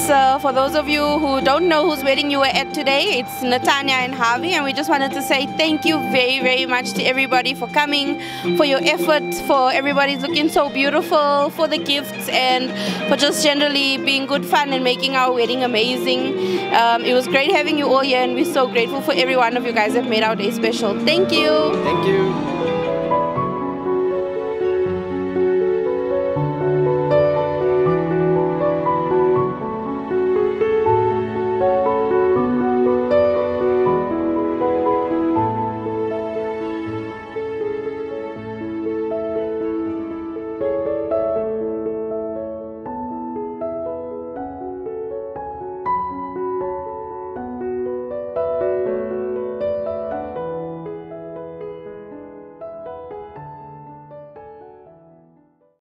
yes, for those of you who don't know whose wedding you were at today, it's Natanya and Harvey, and we just wanted to say thank you very, very much to everybody for coming, for your efforts, for everybody's looking so beautiful, for the gifts, and for just generally being good fun and making our wedding amazing. It was great having you all here, and we're so grateful for every one of you guys that made our day special. Thank you. Thank you.